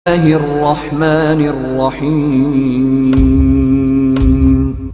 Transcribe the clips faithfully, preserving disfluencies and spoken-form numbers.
बिस्मिल्लाहिर्रहमानिर्रहीम।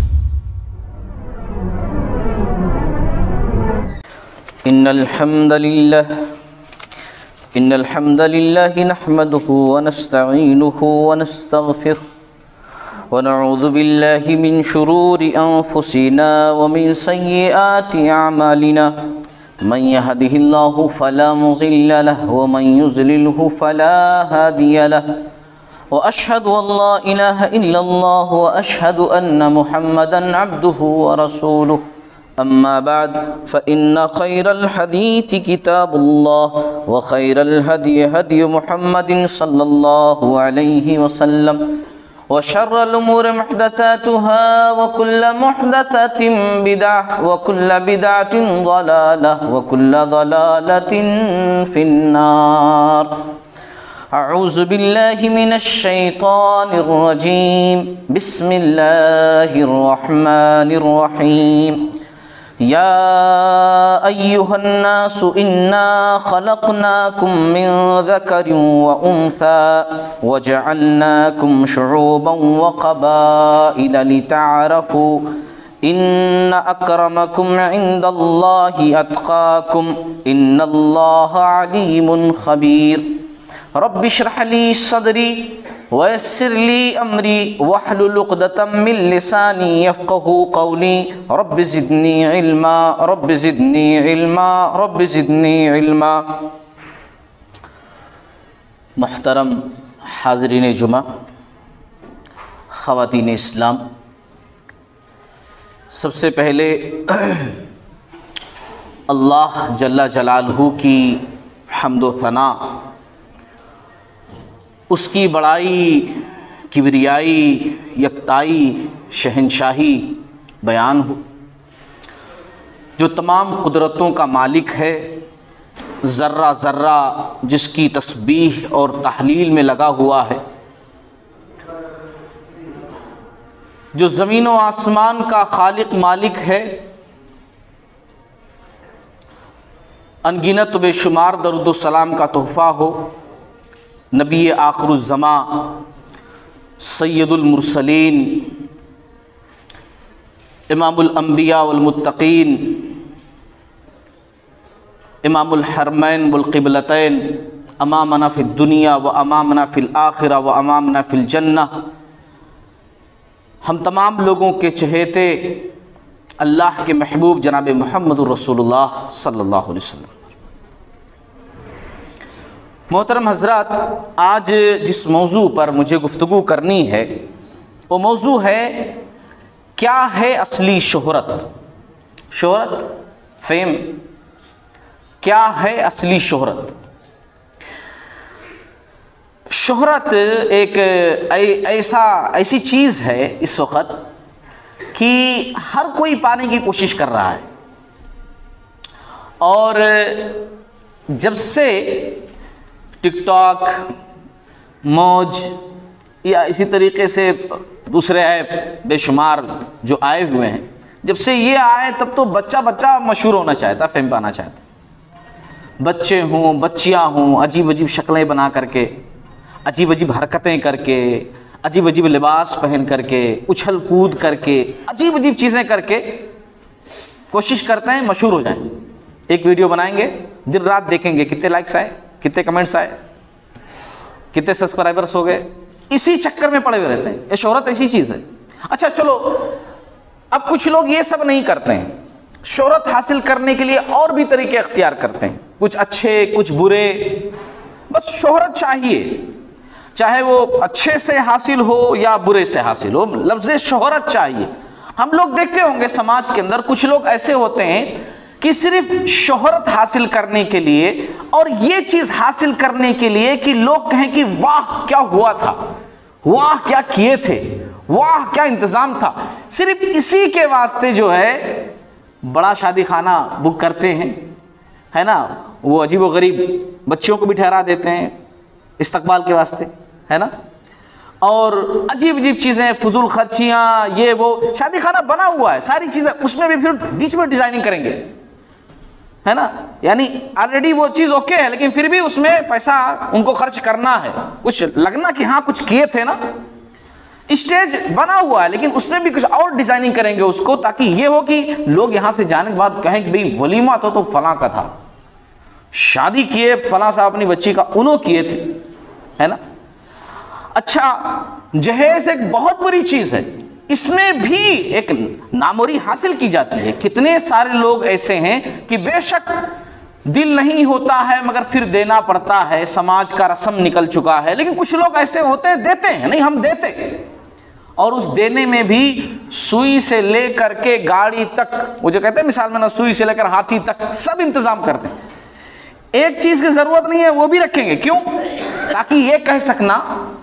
इन्नल हम्दलिल्लाह इन्नल हम्दलिल्लाहि नहमदुहु व नस्तईनुहु व नस्तगफिरुहु व नऊज़ु बिल्लाहि मिन शुरूरि अनफुसिना व मिन सय्यिआति अअमालिना मन यहदिहिल्लाहु फला मुज़िल्ल लहु व मन युज़लिलहु फला हादिय लहु व अशहदु अल्ला इलाहा इल्लल्लाह व अशहदु अन्ना मुहम्मदन अब्दुहु व रसूलुहु। अम्मा बाद फ़इन्न खैरल हदीथि किताबुल्लाह व खैरल हदी हदी मुहम्मदिन सल्लल्लाहु अलैहि वसल्लम व शर्रल उमूरि मुहदसातुहा व कुल्लु मुहदसतिन बिदअह व कुल्लु बिदअतिन ज़लालह व कुल्लु ज़लालतिन फिन्नार। अऊज़ु बिल्लाहि मिनश शैतानिर रजीम। बिस्मिल्लाहिर रहमानिर रहीम। या अय्युहन्नासु इन्ना खलक़नाकुम मिन ज़करिन व उन्सा व जअलनाकुम शुऊबन व क़बाइल लितअरफ़ू इन्न अक्रमकुम इंदल्लाहि अत्क़ाकुम इन्नल्लाहा अलीमुन ख़बीर। रब्बि इश्रह ली सदरी वयस्सिर ली अमरी वहलुल उक़दतम मिन लिसानी यफ़क़हू क़ौली रब्बि ज़िदनी इल्मा रब्बि ज़िदनी इल्मा रब्बि ज़िदनी इल्मा। मुहतरम हाज़रीन जुमा, ख़वातीन इस्लाम, सबसे पहले अल्लाह जल्ला जलालहू की हम्द व सना, उसकी बड़ाई, किबरियाई, यकताई, शहनशाही बयान हो, जो तमाम कुदरतों का मालिक है, ज़र्रा ज़र्रा जिसकी तस्बीह और तहलील में लगा हुआ है, जो ज़मीन व आसमान का खालिक मालिक है, अनगिनत बेशुमार दरूद व सलाम का तोहफ़ा हो नबी आखिरुज़्ज़मा सय्यदुल मुरसलीन इमामुल अंबिया वल मुत्तक़ीन इमामुल हरमैन वल क़िबलतैन अमामना फ़िद दुनिया व अमामना फ़िल आखिरा व अमामना फ़िल जन्नह। हम तमाम लोगों के चहेते अल्लाह के महबूब जनाब मुहम्मदुर रसूलुल्लाह सल्लल्लाहु अलैहि वसल्लम। मोहतरम हज़रात, आज जिस मौजू पर मुझे गुफ्तगू करनी है वो मौजू है क्या है असली शोहरत। शोहरत, फेम, क्या है असली शोहरत। शोहरत एक ऐसा ऐसी चीज़ है इस वक्त कि हर कोई पाने की कोशिश कर रहा है, और जब से टिकटॉक, मौज या इसी तरीके से दूसरे ऐप बेशुमार जो आए हुए हैं, जब से ये आए तब तो बच्चा बच्चा मशहूर होना चाहता, फेम पाना चाहता। बच्चे हों, बच्चियां हों, अजीब अजीब शक्लें बना करके, अजीब अजीब हरकतें करके, अजीब अजीब लिबास पहन करके, उछल कूद करके, अजीब अजीब चीज़ें करके कोशिश करते हैं मशहूर हो जाएं। एक वीडियो बनाएंगे, दिन रात देखेंगे कितने लाइक्स आए, कितने कमेंट्स आए, कितने सब्सक्राइबर्स हो गए, इसी चक्कर में पड़े हुए रहते हैं। ये शोहरत ऐसी चीज़ है। अच्छा चलो, अब कुछ लोग ये सब नहीं करते हैं, शोहरत हासिल करने के लिए और भी तरीके अख्तियार करते हैं, कुछ अच्छे कुछ बुरे, बस शोहरत चाहिए, चाहे वो अच्छे से हासिल हो या बुरे से हासिल हो, लफ्ज़ शोहरत चाहिए। हम लोग देखते होंगे समाज के अंदर कुछ लोग ऐसे होते हैं कि सिर्फ शोहरत हासिल करने के लिए और ये चीज़ हासिल करने के लिए कि लोग कहें कि वाह क्या हुआ था, वाह क्या किए थे, वाह क्या इंतज़ाम था, सिर्फ इसी के वास्ते जो है बड़ा शादी खाना बुक करते हैं, है ना। वो अजीब व गरीब बच्चियों को भी ठहरा देते हैं इस्तकबाल के वास्ते, है ना, और अजीब अजीब चीज़ें, फजूल खर्चियाँ, ये वो, शादी खाना बना हुआ है, सारी चीज़ें, उसमें भी फिर बीच में डिज़ाइनिंग करेंगे, है ना, यानी ऑलरेडी वो चीज़ ओके है, लेकिन फिर भी उसमें पैसा उनको खर्च करना है, कुछ लगना कि हाँ कुछ किए थे ना। स्टेज बना हुआ है लेकिन उसमें भी कुछ और डिजाइनिंग करेंगे उसको, ताकि ये हो कि लोग यहाँ से जाने के बाद कहें कि भाई वलीमा तो तो फलां का था, शादी किए फलां साहब अपनी बच्ची का उन्हों किए थे, है ना। अच्छा, जहेज एक बहुत बड़ी चीज है, इसमें भी एक नामोरी हासिल की जाती है। कितने सारे लोग ऐसे हैं कि बेशक दिल नहीं होता है मगर फिर देना पड़ता है, समाज का रस्म निकल चुका है, लेकिन कुछ लोग ऐसे होते हैं देते हैं, नहीं हम देते, और उस देने में भी सुई से लेकर के गाड़ी तक, वो जो कहते हैं मिसाल में ना, सुई से लेकर हाथी तक सब इंतजाम करते हैं। एक चीज की जरूरत नहीं है वो भी रखेंगे, क्यों? ताकि ये कह सकना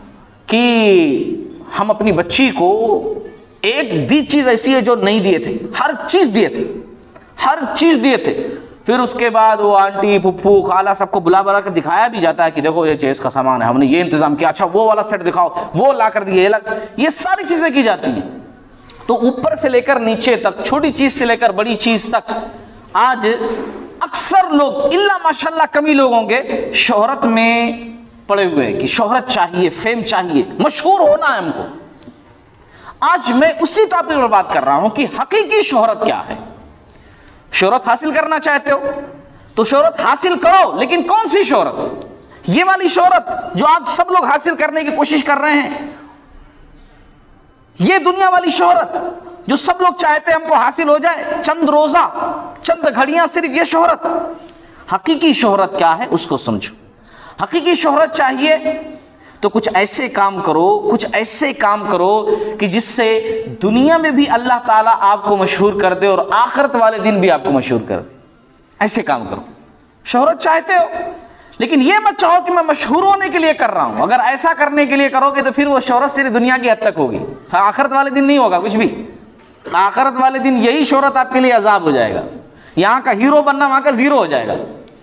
कि हम अपनी बच्ची को एक भी चीज ऐसी है जो नहीं दिए थे, हर चीज दिए थे, हर चीज दिए थे। फिर उसके बाद वो आंटी फुफ्फू खाला सबको बुला बुला कर दिखाया भी जाता है कि देखो ये चेस का सामान है, हमने ये इंतजाम किया, अच्छा वो वाला सेट दिखाओ, वो ला कर दिए, ये सारी चीजें की जाती हैं। तो ऊपर से लेकर नीचे तक, छोटी चीज से लेकर बड़ी चीज तक, आज अक्सर लोग इल्ला माशाल्लाह कमी लोग होंगे शोहरत में पड़े हुए हैं कि शोहरत चाहिए, फेम चाहिए, मशहूर होना है हमको। आज मैं उसी टॉपिक पर बात कर रहा हूं कि हकीकी शोहरत क्या है। शोहरत हासिल करना चाहते हो तो शोहरत हासिल करो, लेकिन कौन सी शोहरत? ये वाली शोहरत जो आज सब लोग हासिल करने की कोशिश कर रहे हैं, ये दुनिया वाली शोहरत जो सब लोग चाहते हैं हमको हासिल हो जाए, चंद रोजा चंद घड़ियां सिर्फ, ये शोहरत। हकीकी शोहरत क्या है उसको समझो। हकीकी शोहरत चाहिए तो कुछ ऐसे काम करो, कुछ ऐसे काम करो कि जिससे दुनिया में भी अल्लाह ताला आपको मशहूर कर दे और आखिरत वाले दिन भी आपको मशहूर कर दे। ऐसे काम करो। शोहरत चाहते हो, लेकिन ये मत चाहो कि मैं मशहूर होने के लिए कर रहा हूं। अगर ऐसा करने के लिए करोगे तो फिर वो शोहरत सिर्फ दुनिया की हद तक होगी, आखिरत वाले दिन नहीं होगा कुछ भी। आखिरत वाले दिन यही शोहरत आपके लिए अजाब हो जाएगा, यहां का हीरो बनना वहां का जीरो हो जाएगा।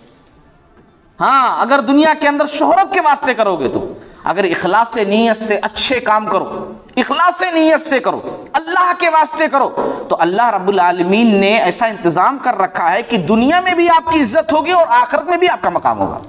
हाँ, अगर दुनिया के अंदर शोहरत के वास्ते करोगे तो, अगर इखलास से नीयत से अच्छे काम करो, इखलास से नीयत से करो, अल्लाह के वास्ते करो, तो अल्लाह रब्बुल आलमीन ने ऐसा इंतजाम कर रखा है कि दुनिया में भी आपकी इज्जत होगी और आखिरत में भी आपका मकाम होगा।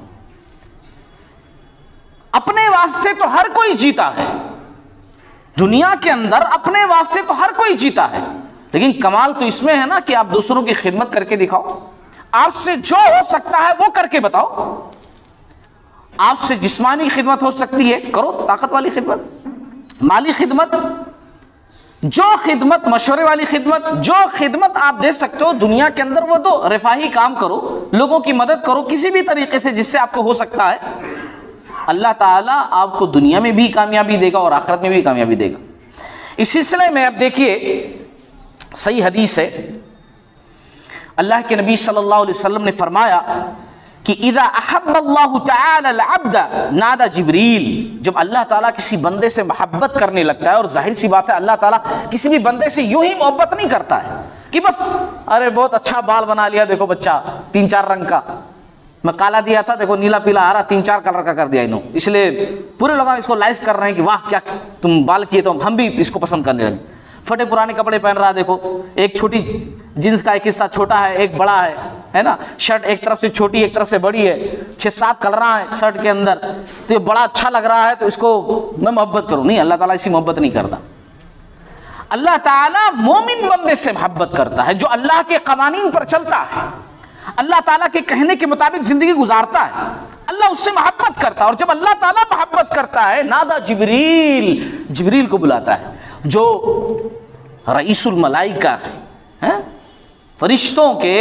अपने वास्ते तो हर कोई जीता है, दुनिया के अंदर अपने वास्ते तो हर कोई जीता है, लेकिन कमाल तो इसमें है ना कि आप दूसरों की खिदमत करके दिखाओ। आपसे जो हो सकता है वो करके बताओ। आपसे जिस्मानी खिदमत हो सकती है, करो, ताकत वाली खिदमत, माली खिदमत, जो खिदमत, मशवरे वाली खिदमत, जो खिदमत आप दे सकते हो दुनिया के अंदर वो दो। रिफाही काम करो, लोगों की मदद करो किसी भी तरीके से जिससे आपको हो सकता है। अल्लाह ताला आपको दुनिया में भी कामयाबी देगा और आखिरत में भी कामयाबी देगा। इस सिलसिले में अब देखिए, सही हदीस है, अल्लाह के नबी सल्लल्लाहु अलैहि वसल्लम ने फरमाया कि इज़ा अहब्बल्लाहु तआला अल-अब्दा नादा जिब्रील। जब अल्लाह ताला किसी बंदे से मोहब्बत करने लगता है, और जाहिर सी बात है अल्लाह ताला किसी भी बंदे से यूं ही मोहब्बत नहीं करता है कि बस अरे बहुत अच्छा बाल बना लिया, देखो बच्चा तीन चार रंग का, मैं काला दिया था देखो नीला पीला हरा तीन चार कलर का कर दिया इन्हों, इसलिए पूरे लोग इसको लाइक कर रहे हैं कि वाह क्या तुम बाल किए, तो हम भी इसको पसंद करने लगे। फटे पुराने कपड़े पहन रहा है, देखो एक छोटी जींस का एक हिस्सा छोटा है एक बड़ा है, है ना, शर्ट एक तरफ से छोटी एक तरफ से बड़ी है, छह सात कलर है शर्ट के अंदर, तो ये बड़ा अच्छा लग रहा है तो इसको मैं मोहब्बत करूं। नहीं, अल्लाह ताला इसी मोहब्बत नहीं करता। अल्लाह ताला मोमिन बंदे से मोहब्बत करता है जो अल्लाह के कवानीन पर चलता है, अल्लाह ताला के कहने के मुताबिक जिंदगी गुजारता है, अल्लाह उससे मोहब्बत करता है। और जब अल्लाह ताला मोहब्बत करता है, नादा जिब्रील, जिब्रील को बुलाता है जो रईसुल मलाइका है, फरिश्तों के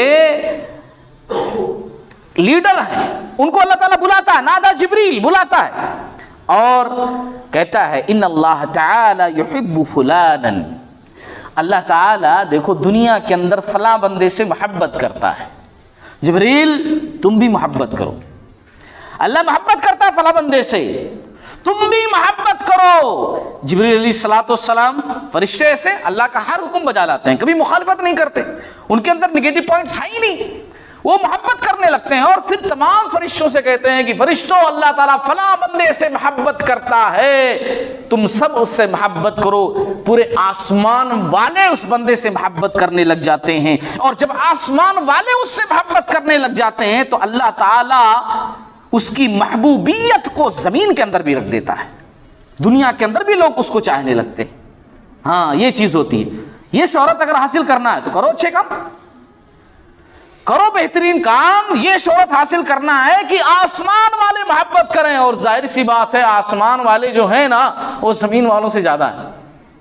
लीडर हैं, उनको अल्लाह ताला बुलाता है, नादा जिब्रील बुलाता है और कहता है इन अल्लाह ताला युहिब्बु फुलानन। अल्लाह ताला देखो दुनिया के अंदर फला बंदे से मोहब्बत करता है, जिब्रील तुम भी मोहब्बत करो। अल्लाह मोहब्बत करता है फला बंदे से, तुम भी मोहब्बत करो। जिब्रील अलैहिस्सलाम फरिश्ते से अल्लाह का हर हुक्म बजा लाते हैं, कभी मुखालफत नहीं करते, उनके अंदर निगेटिव पॉइंट्स है ही नहीं। वो मोहब्बत करने लगते हैं और फिर तमाम फरिश्तों से कहते हैं कि फरिश्तों, अल्लाह ताला फला बंदे से मोहब्बत करता है, तुम सब उससे मोहब्बत करो। पूरे आसमान वाले उस बंदे से मोहब्बत करने लग जाते हैं, और जब आसमान वाले उससे मोहब्बत करने लग जाते हैं तो अल्लाह ताला उसकी महबूबियत को जमीन के अंदर भी रख देता है, दुनिया के अंदर भी लोग उसको चाहने लगते हैं। हाँ, ये चीज होती है। ये शोहरत अगर हासिल करना है तो करो अच्छे काम, करो बेहतरीन काम। ये शोहरत हासिल करना है कि आसमान वाले मोहब्बत करें, और जाहिर सी बात है आसमान वाले जो है ना वो जमीन वालों से ज्यादा है,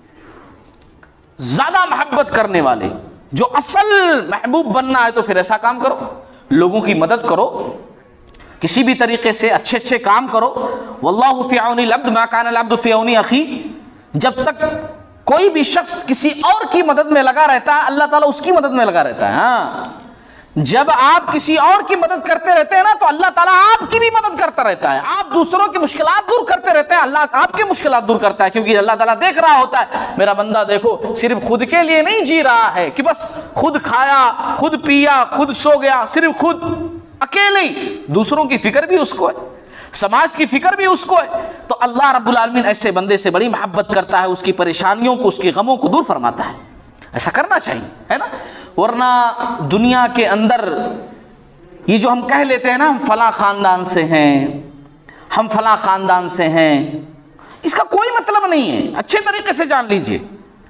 ज्यादा मोहब्बत करने वाले। जो असल महबूब बनना है तो फिर ऐसा काम करो, लोगों की मदद करो, किसी भी तरीके से अच्छे अच्छे काम करो। वल्लाहु फी औनिल अब्द मा काना अल अब्दु फी औनि अखी। जब तक कोई भी शख्स किसी और की मदद में लगा रहता है, अल्लाह ताला उसकी मदद में लगा रहता है। हाँ, जब आप किसी और की मदद करते रहते हैं ना तो अल्लाह ताला आपकी भी मदद करता रहता है। आप दूसरों की मुश्किलात दूर करते रहते हैं, अल्लाह आपकी मुश्किलात दूर करता है, क्योंकि अल्लाह ताला देख रहा होता है मेरा बंदा देखो सिर्फ खुद के लिए नहीं जी रहा है कि बस खुद खाया, खुद पिया, खुद सो गया, सिर्फ खुद अकेले ही, दूसरों की फिक्र भी उसको है, समाज की फिक्र भी उसको है। तो अल्लाह रब्बुल आलमीन ऐसे बंदे से बड़ी मोहब्बत करता है, उसकी परेशानियों को, उसके गमों को दूर फरमाता है। ऐसा करना चाहिए, है ना। वरना दुनिया के अंदर ये जो हम कह लेते हैं ना, हम फला खानदान से हैं, हम फला खानदान से हैं, इसका कोई मतलब नहीं है। अच्छे तरीके से जान लीजिए,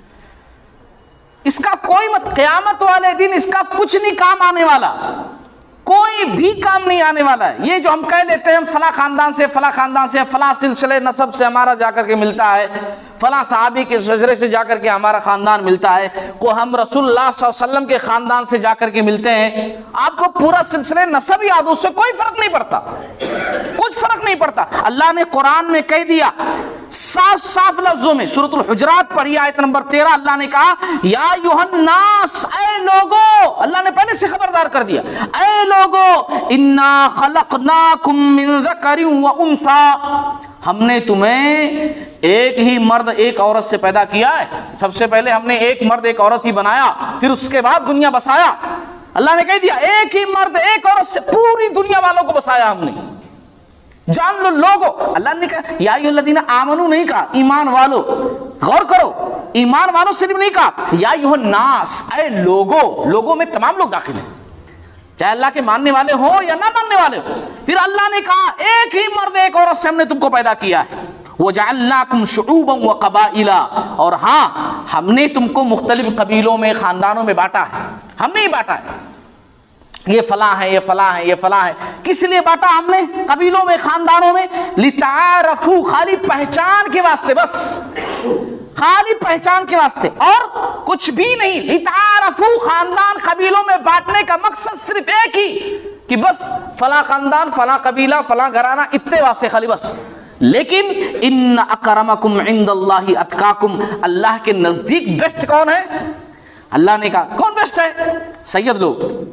इसका कोई मत, क़यामत वाले दिन इसका कुछ नहीं काम आने वाला, कोई भी काम नहीं आने वाला है। ये जो हम कह लेते हैं हम फला खानदान से, फला खानदान से, फला सिलसिले नसब से हमारा जाकर के मिलता है, फला सहाबी के शजरे से जाकर के हमारा खानदान मिलता है, को हम रसूलुल्लाह सल्लल्लाहु अलैहि वसल्लम के खानदान से जाकर के मिलते हैं, आपको पूरा सिलसिले नसब याद, उससे कोई फर्क नहीं पड़ता, कुछ फर्क नहीं पड़ता। अल्लाह ने कुरान में कह दिया साफ साफ लफ्जों में, सूरतुल हुजरात पढ़ी आयत नंबर तेरह, अल्लाह ने कहा या अय्युहन्नास, ऐ लोगो, अल्लाह ने पहले से खबरदार कर दिया, ऐ लोगो, इन्ना खलकनाकुम मिन ज़करिन व उन्सा, हमने तुम्हें एक ही मर्द एक औरत से पैदा किया है। सबसे पहले हमने एक मर्द एक औरत ही बनाया, फिर उसके बाद दुनिया बसाया। अल्लाह ने कह दिया एक ही मर्द एक औरत से पूरी दुनिया वालों को बसाया हमने। जान लो लोगो, अल्लाह ने कहा या अय्युहल्लज़ीना आमनू नहीं कहा, ईमान वालों, गौर करो, ईमान वालों सिर्फ नहीं कहा, या अय्युहन्नास, ऐ लोगो, लोगों में तमाम लोग दाखिल हैं, चाहे अल्लाह के मानने वाले हो या ना मानने वाले हो। फिर अल्लाह ने कहा एक ही मर्द एक औरत से हमने तुमको पैदा किया है, वजअलनाकुम शुऊबन व क़बाइला, और हाँ हमने तुमको मुख्तलिफ कबीलों में, खानदानों में बांटा है, हमने ही बांटा है, ये फला है, ये फला है, ये फला है। किस लिए बांटा हमने? कबीलों में, खानदानों में, लितारफू, खाली पहचान के वास्ते, बस खाली पहचान के वास्ते, और कुछ भी नहीं। लितारफू, खानदान कबीलों में बांटने का मकसद सिर्फ एक ही कि बस फला खानदान, फला कबीला, फला घराना, इतने वास्ते खाली, बस। लेकिन इन्न अकरमकुम इंदल्लाहि अतकाकुम, अल्लाह के नजदीक बेस्ट कौन है? अल्लाह ने कहा कौन बेस्ट है? सैयद लोग,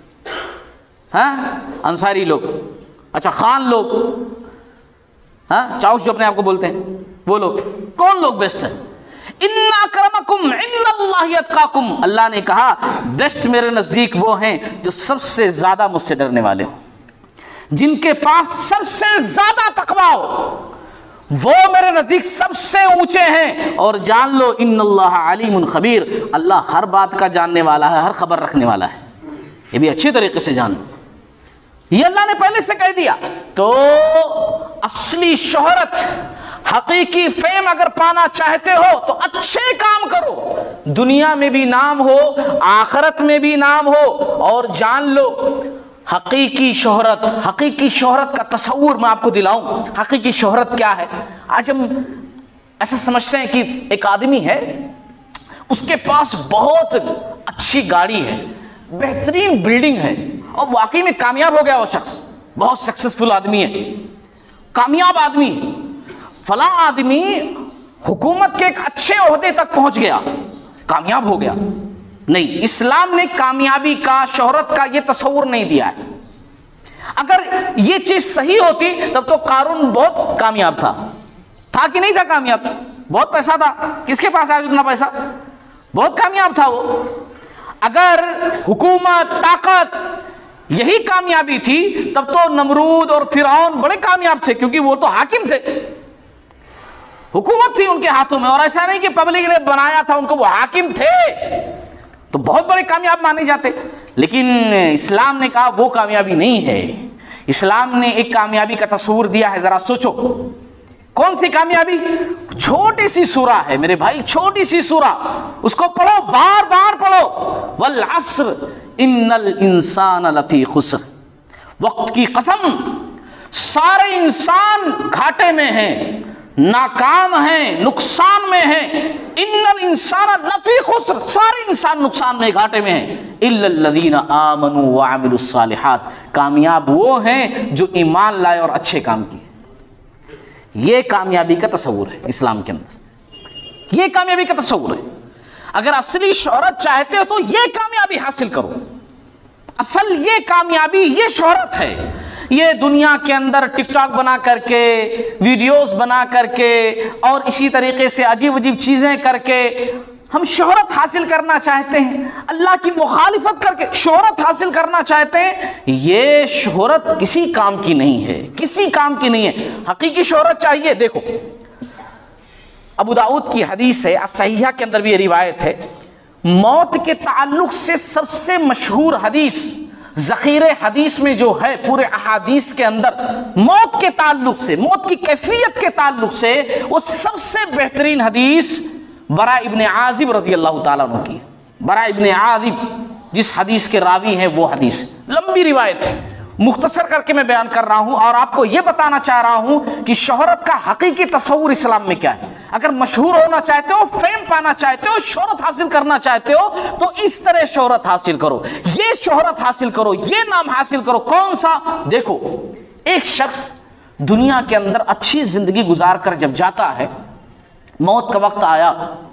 हाँ, अंसारी लोग, अच्छा खान लोग, हाँ, चाउस जो अपने आप को बोलते हैं वो लोग, कौन लोग बेस्ट है? इन्ना अकरमकुम इंदल्लाहि अतकाकुम, अल्लाह ने कहा बेस्ट मेरे नजदीक वो हैं जो सबसे ज्यादा मुझसे डरने वाले हो, जिनके पास सबसे ज्यादा तकवा हो, वो मेरे नजदीक सबसे ऊंचे हैं। और जान लो इन्नल्लाह अलीमुन खबीर, अल्लाह हर बात का जानने वाला है, हर खबर रखने वाला है। ये भी अच्छी तरीके से जान लो, ये अल्लाह ने पहले से कह दिया। तो असली शोहरत, हकीकी फेम अगर पाना चाहते हो तो अच्छे काम करो, दुनिया में भी नाम हो, आखिरत में भी नाम हो। और जान लो हकीकी शोहरत, हकीकी शोहरत का तस्वुर मैं आपको दिलाऊं। हकीकी शोहरत क्या है? आज हम ऐसा समझते हैं कि एक आदमी है, उसके पास बहुत अच्छी गाड़ी है, बेहतरीन बिल्डिंग है, और वाकई में कामयाब हो गया वो शख्स, बहुत सक्सेसफुल आदमी है, कामयाब आदमी। फला आदमी हुकूमत के एक अच्छे ओहदे तक पहुंच गया, कामयाब हो गया। नहीं, इस्लाम ने कामयाबी का, शोहरत का ये तस्वुर नहीं दिया है। अगर ये चीज सही होती तब तो कारून बहुत कामयाब था, था कि नहीं था कामयाब? बहुत पैसा था, किसके पास आया उतना पैसा? बहुत कामयाब था वो। अगर हुकूमत, ताकत, यही कामयाबी थी, तब तो नमरूद और फिरौन बड़े कामयाब थे, क्योंकि वो तो हाकिम थे, हुकूमत थी उनके हाथों में। और ऐसा नहीं कि पब्लिक ने बनाया था उनको, वो हाकिम थे, तो बहुत बड़े कामयाब माने जाते। लेकिन इस्लाम ने कहा वो कामयाबी नहीं है। इस्लाम ने एक कामयाबी का तस्वूर दिया है, जरा सोचो कौन सी कामयाबी? छोटी सी सूरा है मेरे भाई, छोटी सी सूरा, उसको पढ़ो, बार बार पढ़ो। वल अस्र इन्नल इंसान लफी खुस्र, वक्त की कसम सारे इंसान घाटे में हैं, नाकाम हैं, नुकसान में हैं। इन्नल इंसान लफी खुस्र, सारे इंसान नुकसान में, घाटे में हैं। इल्लल्लज़ीना आमनू व अमिलुस सालिहात, कामयाब वो हैं जो ईमान लाए और अच्छे काम किए। ये कामयाबी का तस्वूर है इस्लाम के अंदर, ये कामयाबी का तस्वूर है। अगर असली शोहरत चाहते हो तो ये कामयाबी हासिल करो। असल ये कामयाबी, ये शोहरत है। ये दुनिया के अंदर टिकटॉक बना करके, वीडियोस बना करके और इसी तरीके से अजीब अजीब चीजें करके हम शोहरत हासिल करना चाहते हैं, अल्लाह की मुखालिफत करके शोहरत हासिल करना चाहते हैं। ये शोहरत किसी काम की नहीं है, किसी काम की नहीं है। हकीकी शोहरत चाहिए। देखो अबू दाऊद की हदीस है, सहीहा के अंदर भी ये रिवायत है, मौत के ताल्लुक से सबसे मशहूर हदीस ज़ख़ीरे हदीस में जो है, पूरे अहादीस के अंदर मौत के ताल्लुक से, मौत की कैफियत के ताल्लुक से, वो सबसे बेहतरीन हदीस बरा इब्ने आज़िब रज़ी अल्लाह ताला अन्हु की। बरा इब्ने आज़िब जिस हदीस के रावी हैं, वो हदीस लंबी रिवायत है, मुख्तसर करके मैं बयान कर रहा हूं और आपको यह बताना चाह रहा हूं कि शोहरत का हकीकी तस्वुर इस्लाम में क्या है। अगर मशहूर होना चाहते हो, फेम पाना चाहते हो, शोहरत हासिल करना चाहते हो, तो इस तरह शोहरत हासिल करो, ये शोहरत हासिल करो, ये नाम हासिल करो। कौन सा? देखो, एक शख्स दुनिया के अंदर अच्छी जिंदगी गुजार कर जब जाता है, मौत का वक्त आया,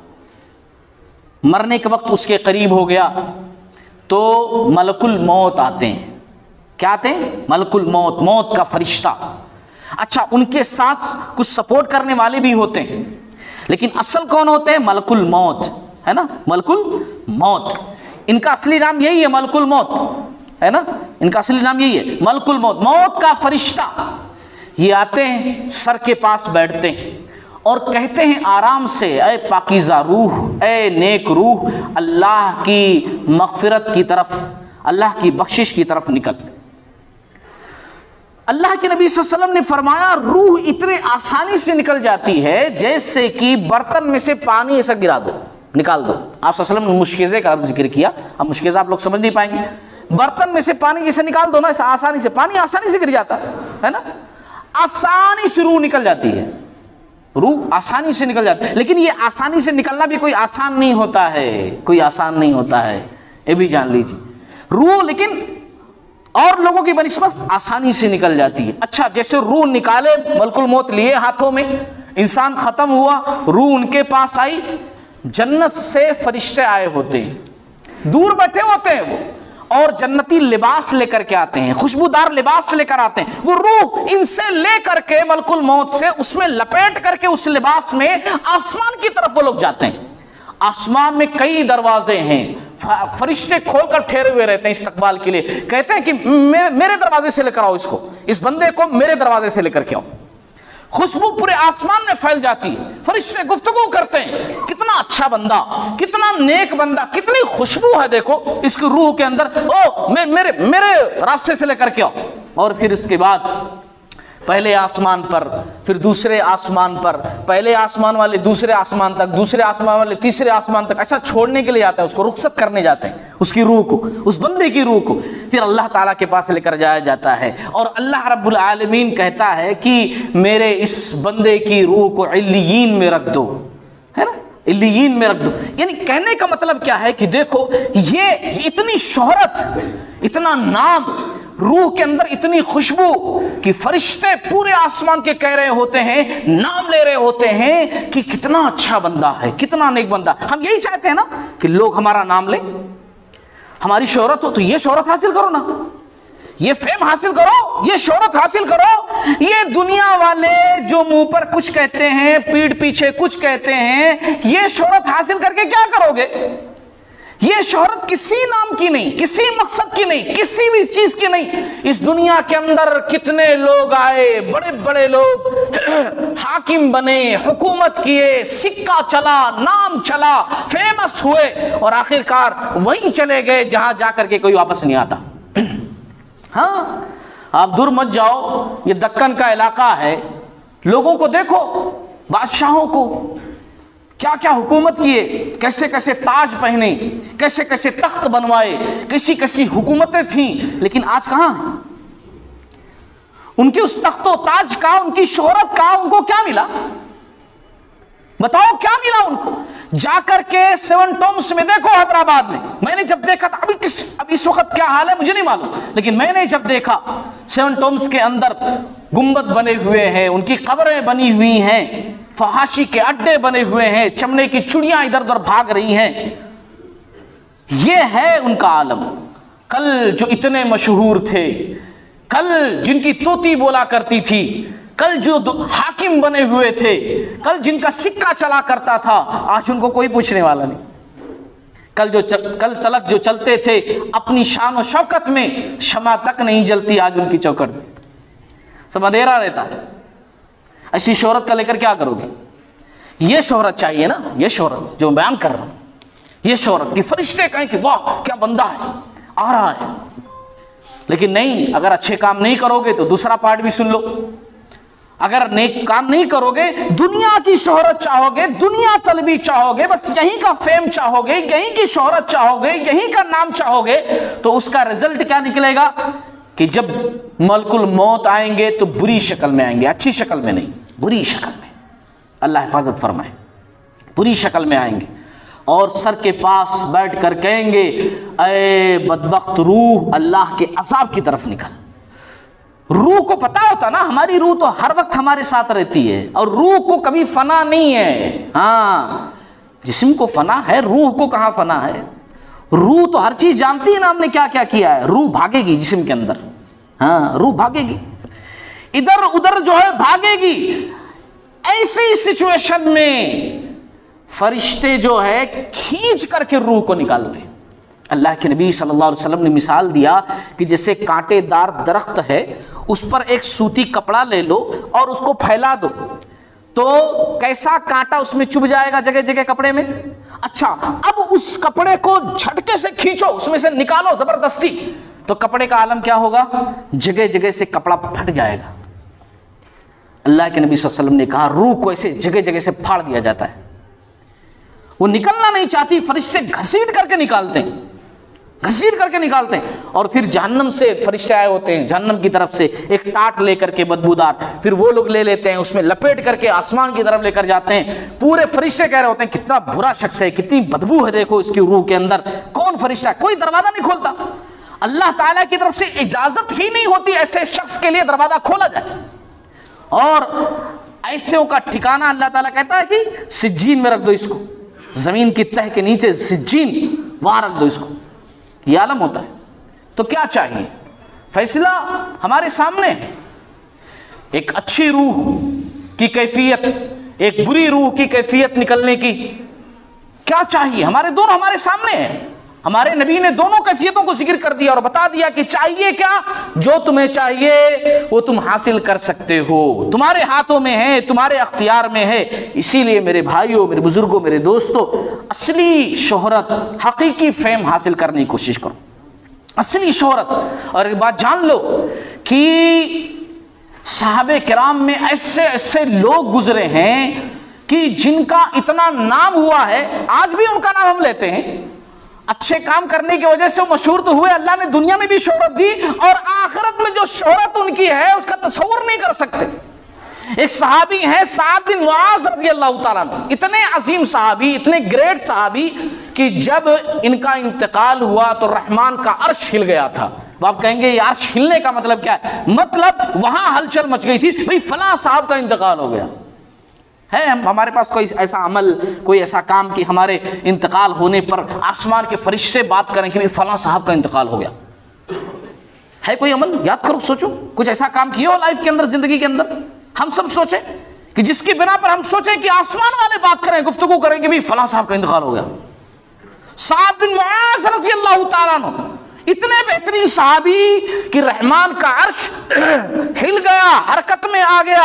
मरने का वक्त उसके करीब हो गया, तो मलकुल मौत आते हैं। क्या आते हैं? मलकुल मौत, मौत का फरिश्ता। अच्छा, उनके साथ कुछ सपोर्ट करने वाले भी होते हैं, लेकिन असल कौन होते हैं? मलकुल मौत, है ना, मलकुल मौत। इनका असली नाम यही है, मलकुल मौत, है ना, इनका असली नाम यही है, मलकुल मौत, मौत का फरिश्ता। ये आते हैं, सर के पास बैठते हैं और कहते हैं आराम से, ऐ पाकीज़ा रूह, ऐ नेक रूह, अल्लाह की मग़फ़िरत की तरफ, अल्लाह की बख्शिश की तरफ निकल। अल्लाह के नबी सल्लल्लाहु अलैहि वसल्लम ने फरमाया, रूह इतने आसानी से निकल जाती है जैसे कि बर्तन में से पानी ऐसा गिरा दो, निकाल दो। आप सल्लल्लाहु अलैहि वसल्लम ने मुश्किज़े का जिक्र किया, अब मुश्किज़ा आप लोग समझ नहीं पाएंगे। बर्तन में से पानी जैसे निकाल दो ना, ऐसा आसानी से पानी आसानी से गिर जाता है ना, आसानी से रूह निकल जाती है, रूह आसानी से निकल जाती है। लेकिन ये आसानी से निकलना भी कोई आसान नहीं होता है, कोई आसान नहीं होता है, ये भी जान लीजिए। रूह लेकिन और लोगों की बनिस्बत आसानी से निकल जाती है। अच्छा, जैसे रूह निकाले, मलकुल मौत लिए हाथों में, इंसान खत्म हुआ, रूह उनके पास आई, जन्नत से फरिश्ते आए होते हैं, दूर बैठे होते हैं वो, और जन्नती लिबास लेकर के आते हैं, खुशबूदार लिबास लेकर आते हैं। वो रूह इनसे लेकर के मलकुल मौत से उसमें लपेट करके उस लिबास में आसमान की तरफ वो लोग जाते हैं। आसमान में कई दरवाजे हैं, फरिश्ते खोलकर ठहरे हुए रहते हैं इस्तकबाल के लिए। कहते हैं कि मे, मेरे दरवाजे से लेकर आओ इसको, इस बंदे को मेरे दरवाजे से लेकर के आओ। खुशबू पूरे आसमान में फैल जाती है, फरिश्ते गुफ्तगू करते हैं, कितना अच्छा बंदा, कितना नेक बंदा, कितनी खुशबू है देखो इसकी रूह के अंदर, ओ मे, मेरे मेरे रास्ते से लेकर के आओ। और फिर इसके बाद पहले आसमान पर, फिर दूसरे आसमान पर, पहले आसमान वाले दूसरे आसमान तक, दूसरे आसमान वाले तीसरे आसमान तक, ऐसा छोड़ने के लिए आता है, उसको रुखसत करने जाते हैं, उसकी रूह को, उस बंदे की रूह को फिर अल्लाह ताला के पास लेकर जाया जाता है। और अल्लाह रब्बुल आलमीन कहता है कि मेरे इस बंदे की रूह को इल्लियीन में रख दो, है ना, इल्लियीन में रख दो। यानी कहने का मतलब क्या है कि देखो, ये इतनी शोहरत, इतना नाम, रूह के अंदर इतनी खुशबू कि फरिश्ते पूरे आसमान के कह रहे होते हैं, नाम ले रहे होते हैं कि कितना अच्छा बंदा है, कितना नेक बंदा। हम यही चाहते हैं ना कि लोग हमारा नाम ले, हमारी शोहरत हो, तो ये शोहरत हासिल करो ना, ये फेम हासिल करो, ये शोहरत हासिल करो। ये दुनिया वाले जो मुंह पर कुछ कहते हैं, पीठ पीछे कुछ कहते हैं, ये शोहरत हासिल करके क्या करोगे? ये शोहरत किसी नाम की नहीं, किसी मकसद की नहीं, किसी भी चीज की नहीं। इस दुनिया के अंदर कितने लोग आए, बड़े बड़े लोग हाकिम बने, हुकूमत किए, सिक्का चला, नाम चला, फेमस हुए और आखिरकार वहीं चले गए जहां जाकर के कोई वापस नहीं आता। हाँ, आप दूर मत जाओ, ये दक्कन का इलाका है, लोगों को देखो, बादशाहों को क्या क्या हुकूमत किए, कैसे कैसे ताज पहने, कैसे कैसे तख्त बनवाए, कैसी कैसी हुकूमतें थीं, लेकिन आज कहां है? उनके उस तख्तो ताज का, उनकी शोहरत का उनको क्या मिला? बताओ क्या मिला उनको? जाकर के सेवन टॉम्स में देखो, हैदराबाद में मैंने जब देखा था, अभी किस अब इस वक्त क्या हाल है मुझे नहीं मालूम, लेकिन मैंने जब देखा सेवन टॉम्स के अंदर गुंबद बने हुए हैं, उनकी कब्रें बनी हुई हैं, फहाशी के अड्डे बने हुए हैं, चमड़े की चुड़ियां इधर उधर भाग रही हैं। यह है उनका आलम। कल जो इतने मशहूर थे, कल जिनकी तोती बोला करती थी, कल जो हाकिम बने हुए थे, कल जिनका सिक्का चला करता था, आज उनको कोई पूछने वाला नहीं। कल जो च, कल तलक जो चलते थे अपनी शान और शौकत में, शमा तक नहीं जलती आज उनकी चौखट में, सब अंधेरा रहता है। ऐसी शोहरत का लेकर क्या करोगे? ये शोहरत चाहिए ना, ये शोहरत जो बयान कर रहा हूं, ये शोहरत कि फरिश्ते कहें कि वाह क्या बंदा है, आ रहा है। लेकिन नहीं, अगर अच्छे काम नहीं करोगे तो दूसरा पार्ट भी सुन लो। अगर नेक काम नहीं करोगे, दुनिया की शोहरत चाहोगे, दुनिया तलबी चाहोगे, बस यहीं का फेम चाहोगे, यहीं की शोहरत चाहोगे, यहीं का नाम चाहोगे, तो उसका रिजल्ट क्या निकलेगा कि जब मलकुल मौत आएंगे तो बुरी शक्ल में आएंगे, अच्छी शक्ल में नहीं, बुरी शक्ल में। अल्लाह हिफाजत फरमाए। बुरी शक्ल में आएंगे और सर के पास बैठ कर कहेंगे, ऐ बदबख्त रूह, अल्लाह के अज़ाब की तरफ निकल। रूह को पता होता ना, हमारी रूह तो हर वक्त हमारे साथ रहती है और रूह को कभी फना नहीं है। हाँ, जिस्म को फना है, रूह को कहाँ फना है? रूह तो हर चीज जानती है ना हमने क्या क्या किया है। रूह भागेगी जिस्म के अंदर, हाँ रूह भागेगी, इधर उधर जो है भागेगी। ऐसी सिचुएशन में फरिश्ते जो है खींच करके रूह को निकालते। अल्लाह के नबी सल्लल्लाहु अलैहि वसल्लम ने मिसाल दिया कि जैसे कांटेदार दरख्त है, उस पर एक सूती कपड़ा ले लो और उसको फैला दो, तो कैसा कांटा उसमें चुभ जाएगा जगह जगह कपड़े में। अच्छा, अब उस कपड़े को झटके से खींचो, उसमें से निकालो जबरदस्ती, तो कपड़े का आलम क्या होगा? जगह जगह से कपड़ा फट जाएगा। अल्लाह के नबी सल्लल्लाहु अलैहि वसल्लम ने कहा, रूह को ऐसे जगह जगह से फाड़ दिया जाता है। वो निकलना नहीं चाहती, फरिश्ते घसीट करके निकालते हैं, घसीट करके निकालते हैं। और फिर जहन्नम से फरिश्ते आए होते हैं, जहन्नम की तरफ से एक टाट लेकर के बदबूदार, फिर वो लोग ले लेते हैं, उसमें लपेट करके आसमान की तरफ लेकर जाते हैं। पूरे फरिश्ते कह रहे होते हैं, कितना बुरा शख्स है, कितनी बदबू है, देखो इसकी रूह के अंदर। कौन फरिश्ता? कोई दरवाजा नहीं खोलता। अल्लाह ताला की तरफ से इजाजत ही नहीं होती ऐसे शख्स के लिए दरवाजा खोला जाए। और ऐसे का ठिकाना अल्लाह ताला कहता है कि सिज्जीन में रख दो इसको, जमीन की तह के नीचे सिज्जीन, वहां रख दो इसको। ये आलम होता है। तो क्या चाहिए? फैसला हमारे सामने है। एक अच्छी रूह की कैफियत, एक बुरी रूह की कैफियत निकलने की क्या चाहिए? हमारे दोनों हमारे सामने है। हमारे नबी ने दोनों कैफियतों को जिक्र कर दिया और बता दिया कि चाहिए क्या? जो तुम्हें चाहिए वो तुम हासिल कर सकते हो, तुम्हारे हाथों में है, तुम्हारे अख्तियार में है। इसीलिए मेरे भाइयों, मेरे बुजुर्गों, मेरे दोस्तों, असली शोहरत, हकीकी फेम हासिल करने की कोशिश करो, असली शोहरत। और एक बात जान लो कि साहबे किराम में ऐसे ऐसे लोग गुजरे हैं कि जिनका इतना नाम हुआ है, आज भी उनका नाम हम लेते हैं। अच्छे काम करने की वजह से वो मशहूर तो हुए, अल्लाह ने दुनिया में भी शोहरत दी और आखिरत में जो शोहरत उनकी है उसका तस्वुर नहीं कर सकते। एक सहाबी है साद बिन मुआज रज़ियल्लाहु ताला अन्हु, इतने अजीम सहाबी, इतने ग्रेट सहाबी कि जब इनका इंतकाल हुआ तो रहमान का अर्श हिल गया था। तो आप कहेंगे ये अर्श हिलने का मतलब क्या है? मतलब वहां हलचल मच गई थी, भाई फलां साहब का इंतकाल हो गया है। हम हमारे पास कोई ऐसा अमल, कोई ऐसा काम कि हमारे इंतकाल होने पर आसमान के फरिश्ते बात करें कि फलां साहब का इंतकाल हो गया? है कोई अमल? याद करो, सोचो, कुछ ऐसा काम किया हो लाइफ के अंदर, जिंदगी के अंदर। हम सब सोचें कि जिसकी बिना पर हम सोचें कि आसमान वाले बात करें, गुफ्तगू करें कि भाई फलां साहब का इंतकाल हो गया। साद बिन मुआज़ रज़ियल्लाहु ताला अन्हु, इतने बेहतरीन सहाबी कि रहमान का अर्श हिल गया, हरकत में आ गया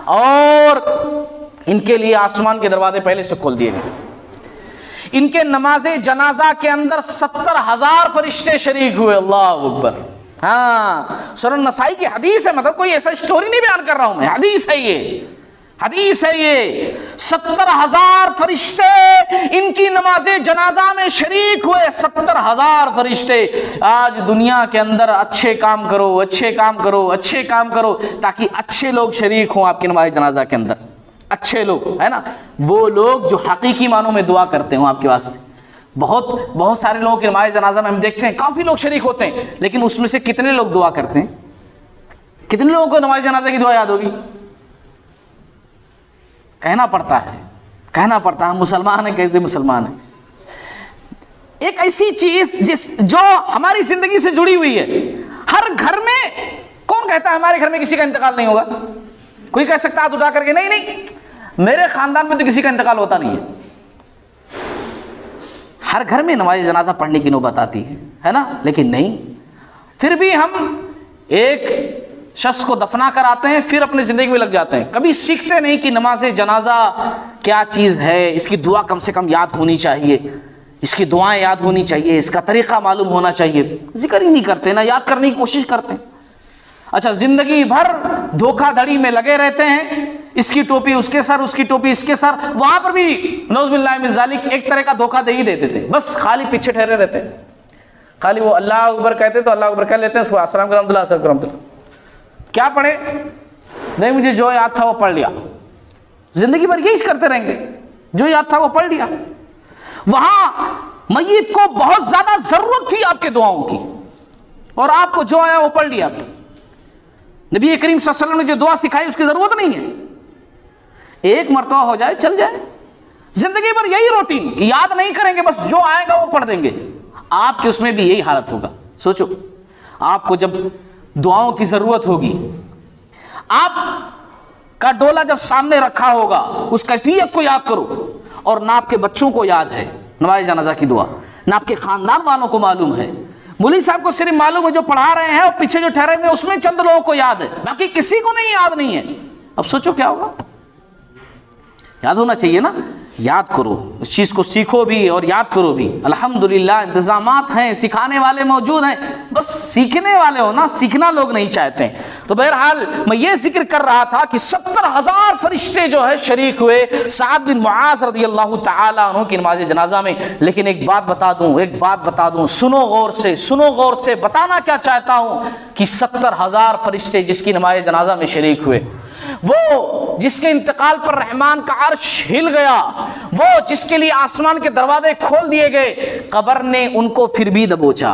और इनके लिए आसमान के दरवाजे पहले से खोल दिए गए। इनके नमाजे जनाजा के अंदर सत्तर हजार फरिश्ते शरीक हुए। अल्लाह अकबर। हाँ, सुनन नसाई की हदीस है, मतलब कोई ऐसा स्टोरी नहीं बयान कर रहा हूं मैं, हदीस है ये, हदीस है ये। सत्तर हजार फरिश्ते इनकी नमाजे जनाजा में शरीक हुए। सत्तर हजार फरिश्ते। आज दुनिया के अंदर अच्छे काम करो, अच्छे काम करो, अच्छे काम करो, ताकि अच्छे लोग शरीक हों आपकी नमाज जनाजा के अंदर। अच्छे लोग, है ना, वो लोग जो हकीकी मानों में दुआ करते हो आपके वास्ते। बहुत बहुत सारे लोगों की नमाज जनाजा में हम देखते हैं काफी लोग शरीक होते हैं, लेकिन उसमें से कितने लोग दुआ करते हैं? कितने लोगों को नमाज जनाजा की दुआ याद होगी? कहना पड़ता है, कहना पड़ता है, मुसलमान है, कैसे मुसलमान है। एक ऐसी चीज जिस जो हमारी जिंदगी से जुड़ी हुई है। हर घर में, कौन कहता है हमारे घर में किसी का इंतकाल नहीं होगा? कोई कह सकता है हाथ उठा करके, नहीं नहीं मेरे खानदान में तो किसी का इंतकाल होता नहीं है। हर घर में नमाज जनाजा पढ़ने की नौबत आती है, है ना, लेकिन नहीं, फिर भी हम एक शख्स को दफना कर आते हैं, फिर अपनी जिंदगी में लग जाते हैं। कभी सीखते नहीं कि नमाज जनाजा क्या चीज़ है, इसकी दुआ कम से कम याद होनी चाहिए, इसकी दुआएं याद होनी चाहिए, इसका तरीका मालूम होना चाहिए। जिक्र ही नहीं करते, ना याद करने की कोशिश करते हैं। अच्छा, जिंदगी भर धोखाधड़ी में लगे रहते हैं, इसकी टोपी उसके सर, उसकी टोपी इसके सर। वहां पर भी नौज़ुबिल्लाहि मिन ज़ालिक एक तरह का धोखा दे ही देते थे, बस खाली पीछे ठहरे रहते। खाली वो अल्लाह अकबर कहते तो अल्लाह अकबर कह लेते हैं, उसको अस्सलाम रहमतुल्लाह रहमतुल्लाह क्या पढ़े, नहीं मुझे जो याद था वो पढ़ लिया। जिंदगी भर यही करते रहेंगे, जो याद था वो पढ़ लिया। वहां मय्यत को बहुत ज्यादा जरूरत थी आपके दुआओं की, और आपको जो आया वो पढ़ लिया। नबी करीम सल्लल्लाहु अलैहि वसल्लम ने जो दुआ सिखाई उसकी जरूरत नहीं है, एक मरतबा हो जाए चल जाए। जिंदगी भर यही रूटीन, याद नहीं करेंगे, बस जो आएगा वो पढ़ देंगे। आपके उसमें भी यही हालत होगा। सोचो, आपको जब दुआओं की जरूरत होगी, आप का डोला जब सामने रखा होगा, उस कैफियत को याद करो। और ना आपके बच्चों को याद है नमाज जनाजा की दुआ, ना आपके खानदान वालों को मालूम है। मौलवी साहब को सिर्फ मालूम है जो पढ़ा रहे हैं, और पीछे जो ठहरे हुए उसमें चंद लोगों को याद है, बाकी किसी को नहीं याद नहीं है। अब सोचो क्या होगा? याद होना चाहिए ना, याद करो, उस चीज़ को सीखो भी और याद करो भी। अल्हम्दुलिल्लाह इंतजामात हैं, सिखाने वाले मौजूद हैं, बस सीखने वाले हो ना, सीखना लोग नहीं चाहते हैं। तो बहरहाल मैं ये जिक्र कर रहा था कि सत्तर हजार फरिश्ते जो है शरीक हुए साद बिन मुआज़ रज़ियल्लाहु ताला अन्हु की नमाज जनाजा में। लेकिन एक बात बता दूं, एक बात बता दूं, सुनो गौर से, सुनो गौर से, बताना क्या चाहता हूं कि सत्तर हजार फरिश्ते जिसकी नमाज जनाजा में शरीक हुए, वो जिसके इंतकाल पर रहमान का अर्श हिल गया, वो जिसके लिए आसमान के दरवाजे खोल दिए गए, कब्र ने उनको फिर भी दबोचा।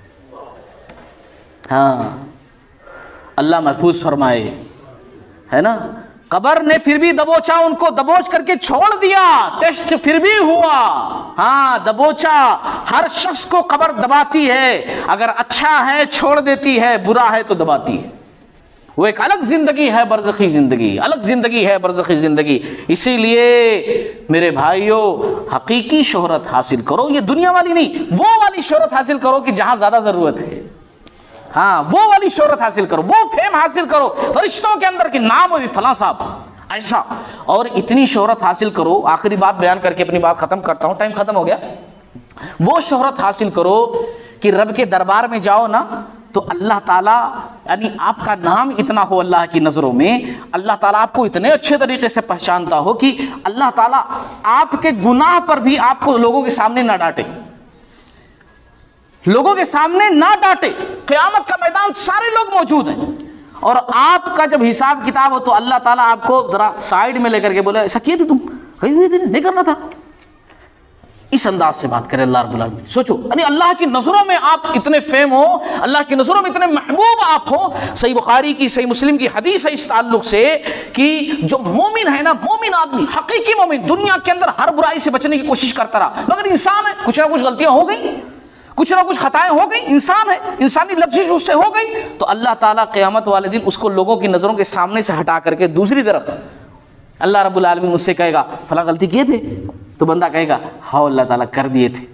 हाँ, अल्लाह महफूज फरमाए, है ना, कब्र ने फिर भी दबोचा, उनको दबोच करके छोड़ दिया। टेस्ट फिर भी हुआ, हाँ दबोचा। हर शख्स को कब्र दबाती है, अगर अच्छा है छोड़ देती है, बुरा है तो दबाती है। वो एक अलग जिंदगी है, बरज़खी जिंदगी, अलग जिंदगी है बरज़खी जिंदगी। इसीलिए मेरे भाइयों, हकीकी शोहरत हासिल करो, ये दुनिया वाली नहीं, वो वाली शोहरत हासिल करो कि जहां ज्यादा जरूरत है। हाँ, वो वाली शोहरत हासिल करो, वो फेम हासिल करो फरिश्तों के अंदर कि नाम अभी फलां साहब ऐसा। और इतनी शोहरत हासिल करो, आखिरी बात बयान करके अपनी बात खत्म करता हूं, टाइम खत्म हो गया। वो शोहरत हासिल करो कि रब के दरबार में जाओ ना, तो अल्लाह ताला, यानी आपका नाम इतना हो अल्लाह की नज़रों में, अल्लाह ताला आपको इतने अच्छे तरीके से पहचानता हो कि अल्लाह ताला आपके गुनाह पर भी आपको लोगों के सामने ना डांटे, लोगों के सामने ना डांटे। क़यामत का मैदान, सारे लोग मौजूद हैं, और आपका जब हिसाब किताब हो तो अल्लाह ताला आपको जरा साइड में लेकर के बोले, ऐसा किए थे तुम, कहीं हुए थे, नहीं करना था। इस अंदाज से बात करें अल्लाह रब्बुल आलमीन। सोचो, यानी अल्लाह की नज़रों में आप इतने फेम हो, अल्लाह की नज़रों में इतने महबूब आप हो। सही बुखारी की, सही मुस्लिम की हदीस है इस ताल्लुक से कि जो मोमिन है ना, मोमिन आदमी, हकीकी मोमिन, दुनिया के अंदर हर बुराई से बचने की कोशिश करता रहा, मगर इंसान है, कुछ ना कुछ गलतियां हो गई, कुछ ना कुछ खताएं हो गई, इंसान है, इंसानी लफ्ज़िश उससे हो गई, तो अल्लाह ताला क़यामत वाले दिन उसको लोगों की नज़रों के सामने से हटा करके दूसरी तरफ अल्लाह रब्बुल आलमीन उससे कहेगा फला गलती किए थे, तो बंदा कहेगा हाँ अल्लाह ताला कर दिए थे।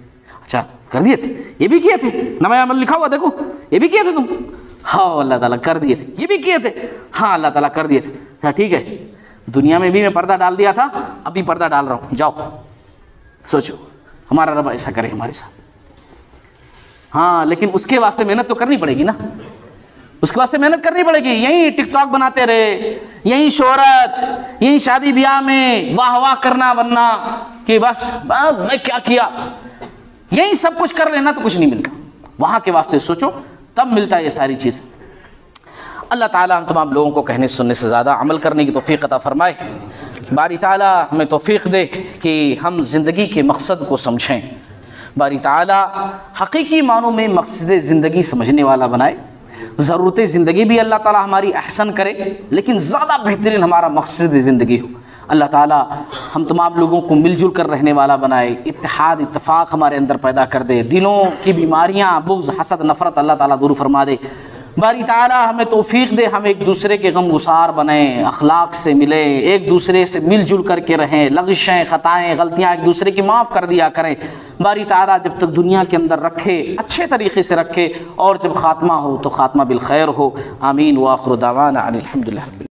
अच्छा कर दिए थे, ये भी किए थे, नया अमल लिखा हुआ देखो, ये भी किए थे तुम? हाँ अल्लाह ताला कर दिए थे। ये भी किए थे? हाँ अल्लाह ताला कर दिए थे। अच्छा ठीक है, दुनिया में भी मैं पर्दा डाल दिया था, अभी पर्दा डाल रहा हूँ, जाओ सोचो हमारा रब ऐसा करे हमारे साथ। हाँ लेकिन उसके वास्ते मेहनत तो करनी पड़ेगी ना, उसके वास्ते मेहनत करनी पड़ेगी। यहीं टिकटॉक बनाते रहे, यहीं शोहरत, यहीं शादी ब्याह में वाह वाह करना वरना कि बस मैं क्या किया, यहीं सब कुछ कर लेना तो कुछ नहीं मिलता। वहाँ के वास्ते सोचो, तब मिलता है ये सारी चीज़। अल्लाह ताला हम तमाम लोगों को कहने सुनने से ज़्यादा अमल करने की तौफीक अता फरमाए। बारी ताला हमें तौफीक दे कि हम ज़िंदगी के मकसद को समझें। बारी ताला हकीकी मानों में मकसद ज़िंदगी समझने वाला बनाए। ज़रूरत ज़िंदगी भी अल्लाह ताला हमारी अहसन करे, लेकिन ज़्यादा बेहतरीन हमारा मकसद ज़िंदगी हो। अल्लाह ताला हम तमाम लोगों को मिलजुल कर रहने वाला बनाए, इत्तेहाद इत्तफाक हमारे अंदर पैदा कर दे, दिलों की बीमारियाँ बुग़्ज़ हसद नफ़रत अल्लाह ताला दूर फरमा दे। बारी ताला हमें तौफीक दे, हम एक दूसरे के गम गुसार बने, अखलाक से मिले, एक दूसरे से मिलजुल करके रहें, लग़िशें ख़ताएँ गलतियाँ एक दूसरे की माफ़ कर दिया करें। बारी ताला जब तक दुनिया के अंदर रखे अच्छे तरीके से रखे, और जब ख़ात्मा हो तो ख़ात्मा बिल खैर हो। आमीन व आखिर दावाना अनिल हम्दुलिल्लाह।